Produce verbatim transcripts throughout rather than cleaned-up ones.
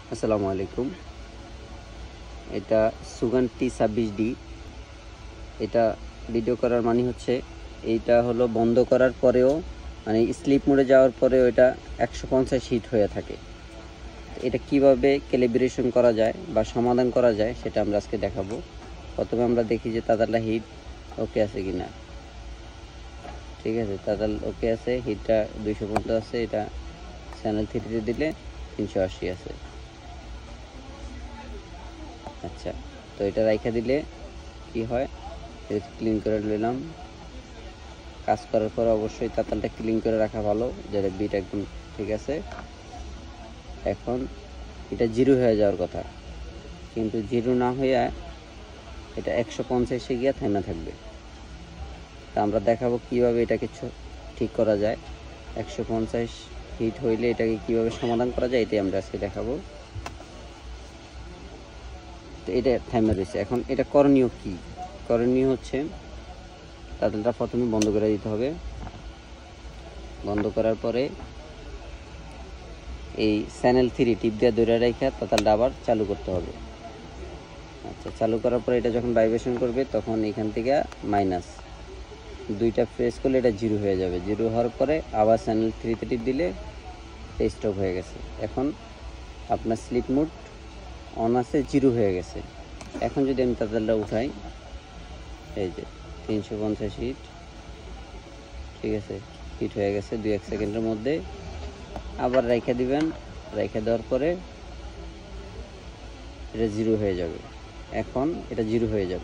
আসসালামু আলাইকুম। এটা সুগান টি ছাব্বিশ ডি। এটা ভিডিও করার মানে হচ্ছে এইটা হলো বন্ধ করার পরেও মানে স্লিপ মোডে যাওয়ার পরেও এটা একশো পঞ্চাশ হিট হয়ে থাকে। এটা কিভাবে ক্যালিব্রেশন করা যায় বা সমাধান করা যায় সেটা আমরা আজকে দেখাবো। প্রথমে আমরা দেখি যে তাতারটা হিট ওকে আছে কিনা। ঠিক আছে, তাতাল ওকে আছে, হিটটা দুইশো পর্যন্ত আছে। এটা চ্যানেল থ্রিতে দিলে তিনশো আশি আছে। আচ্ছা, তো এটা রাইখা দিলে কি হয়, এটা ক্লিন করে নিলাম। কাজ করার পর অবশ্যই তাতালটা ক্লিন করে রাখা ভালো, যাতে বিট একদম ঠিক আছে। এখন এটা জিরো হয়ে যাওয়ার কথা, কিন্তু জিরো না হইয়া এটা একশো পঞ্চাশে গিয়ে থেমে থাকবে। তা আমরা দেখাবো কিভাবে এটাকে ঠিক করা যায়। একশো পঞ্চাশ হিট হইলে এটাকে কিভাবে সমাধান করা যায় এটাই আমরা আজকে দেখাবো। তো এটা থেমে রয়েছে। এখন এটা করণীয় কি? করণীয় হচ্ছে তাতালটা প্রথমে বন্ধ করে দিতে হবে। বন্ধ করার পরে এই চ্যানেল থ্রি টিপ দিয়ে ধরে রেখে তাতালটা আবার চালু করতে হবে। আচ্ছা, চালু করার পরে এটা যখন ভাইব্রেশন করবে তখন এখান থেকে মাইনাস দুইটা প্রেস করলে এটা জিরো হয়ে যাবে। জিরো হওয়ার পরে আবার চ্যানেল থ্রিতে টিপ দিলে স্টপ হয়ে গেছে। এখন আপনার স্লিপ মোড অন আছে, জিরো হয়ে গেছে। এখন যদি আমি তাতালটা উঠাই, এই যে তিনশো পঞ্চাশ হিট, ঠিক আছে, হিট হয়ে গেছে দুই এক সেকেন্ডের মধ্যে। আবার রাইখা দিবেন, রাইখা দেওয়ার পরে এটা জিরো হয়ে যাবে। এখন এটা জিরো হয়ে যাবে।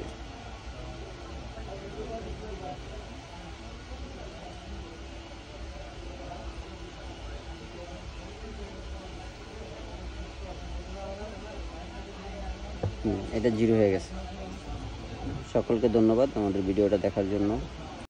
হুম, এটা জিরো হয়ে গেছে। সকলকে ধন্যবাদ আমাদের ভিডিওটা দেখার জন্য।